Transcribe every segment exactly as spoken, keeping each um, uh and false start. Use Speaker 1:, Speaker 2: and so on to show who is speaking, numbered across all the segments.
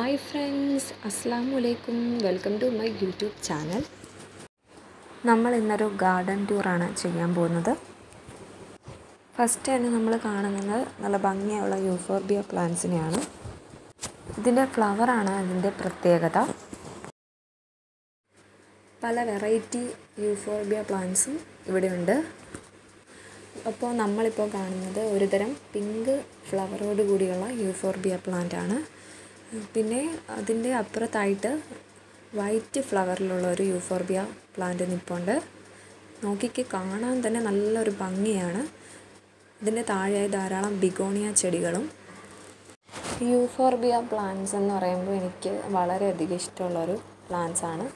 Speaker 1: Hi friends, Assalamu alaikum. Welcome to my YouTube channel. നമ്മൾ ഇന്നൊരു garden ടൂറാണ് ചെയ്യാൻ പോകുന്നത്. ഫസ്റ്റ് തന്നെ നമ്മൾ കാണുന്നത് നല്ല ഭംഗിയുള്ള യൂഫോർബിയ പ്ലാന്റ്സിനെയാണ്. ഇതിൻ്റെ ഫ്ലവറാണ് അതിൻ്റെ പ്രത്യേകത. പല വെറൈറ്റി യൂഫോർബിയ പ്ലാന്റ്സും ഇവിടെയുണ്ട്. അപ്പോൾ നമ്മളിപ്പോൾ കാണുന്നത് ഒരുതരം പിങ്ക് ഫ്ലവറോട് കൂടിയുള്ള യൂഫോർബിയ പ്ലാന്റ് ആണ്. പിന്നെ അതിൻ്റെ അപ്പുറത്തായിട്ട് വൈറ്റ് ഫ്ലവറിലുള്ള ഒരു യൂഫോർബിയ പ്ലാന്റ് നിൽപ്പുണ്ട്. നോക്കിക്ക് കാണാൻ തന്നെ നല്ലൊരു ഭംഗിയാണ്. ഇതിൻ്റെ താഴെയായി ധാരാളം ബിഗോണിയ ചെടികളും. യൂഫോർബിയ പ്ലാന്റ്സ് എന്ന് പറയുമ്പോൾ എനിക്ക് വളരെയധികം ഇഷ്ടമുള്ളൊരു പ്ലാന്റ്സ് ആണ്.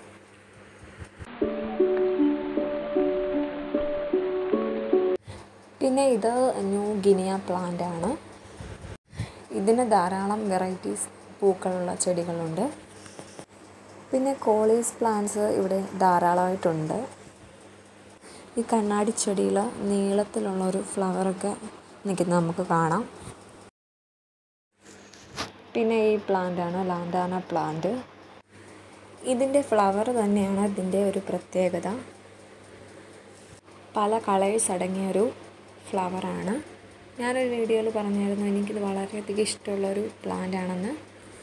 Speaker 1: പിന്നെ ഇത് ന്യൂ ഗിനിയ പ്ലാന്റ് ആണ്. ഇതിന് ധാരാളം വെറൈറ്റീസ് പൂക്കളുള്ള ചെടികളുണ്ട്. പിന്നെ കോളീസ് പ്ലാന്റ്സ് ഇവിടെ ധാരാളമായിട്ടുണ്ട്. ഈ കണ്ണാടി ചെടിയിൽ നീളത്തിലുള്ളൊരു ഫ്ലവറൊക്കെ നിൽക്കുന്നത് നമുക്ക് കാണാം. പിന്നെ ഈ പ്ലാന്റാണ് ലാൻഡാന പ്ലാന്റ്. ഇതിൻ്റെ ഫ്ലവർ തന്നെയാണ് ഇതിൻ്റെ ഒരു പ്രത്യേകത. പല കളേഴ്സ് അടങ്ങിയൊരു ഫ്ലവറാണ്. ഞാനൊരു വീഡിയോയിൽ പറഞ്ഞായിരുന്നു എനിക്കിത് വളരെയധികം ഇഷ്ടമുള്ളൊരു പ്ലാന്റ് ആണെന്ന്.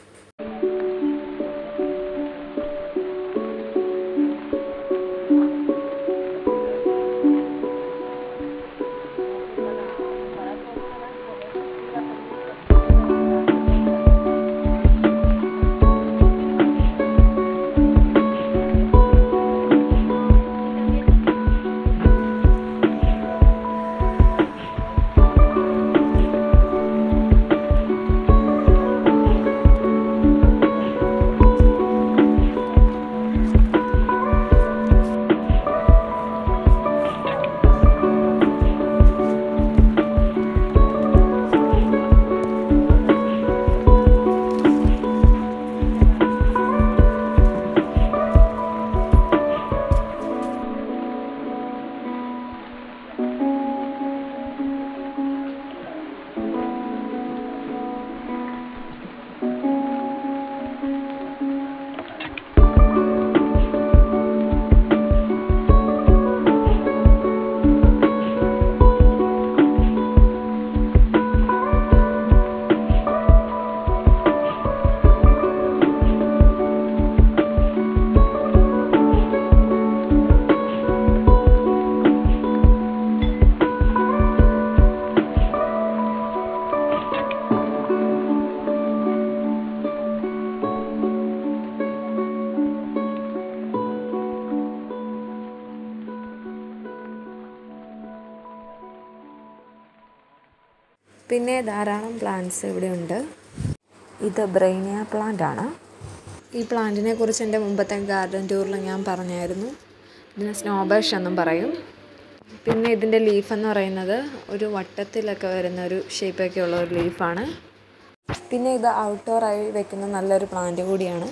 Speaker 1: പിന്നെ ധാരാളം പ്ലാന്റ്സ് ഇവിടെയുണ്ട്. ഇത് ബ്രൈനിയ പ്ലാന്റ് ആണ്. ഈ പ്ലാന്റിനെ കുറിച്ച് എൻ്റെ മുമ്പത്തെ ഗാർഡൻ ടൂറിൽ ഞാൻ പറഞ്ഞായിരുന്നു. ഇതിന് സ്നോബഷ് എന്നും പറയും. പിന്നെ ഇതിൻ്റെ ലീഫ് എന്ന് പറയുന്നത് ഒരു വട്ടത്തിലൊക്കെ വരുന്ന ഒരു ഷേപ്പൊക്കെ ഉള്ള ഒരു ലീഫാണ്. പിന്നെ ഇത് ഔട്ട്ഡോറായി വെക്കുന്ന നല്ലൊരു പ്ലാന്റ് കൂടിയാണ്.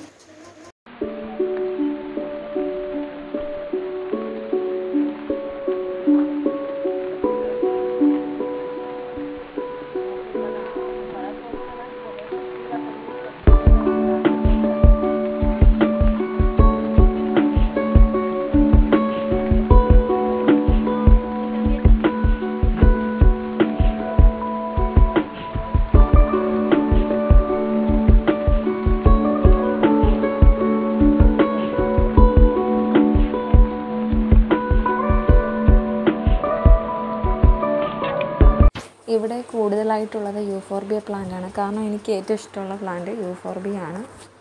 Speaker 1: ഇവിടെ കൂടുതലായിട്ടുള്ളത് യൂഫോർബിയ പ്ലാന്റ് ആണ്. കാരണം എനിക്ക് ഏറ്റവും ഇഷ്ടമുള്ള പ്ലാന്റ് യൂഫോർബിയ ആണ്.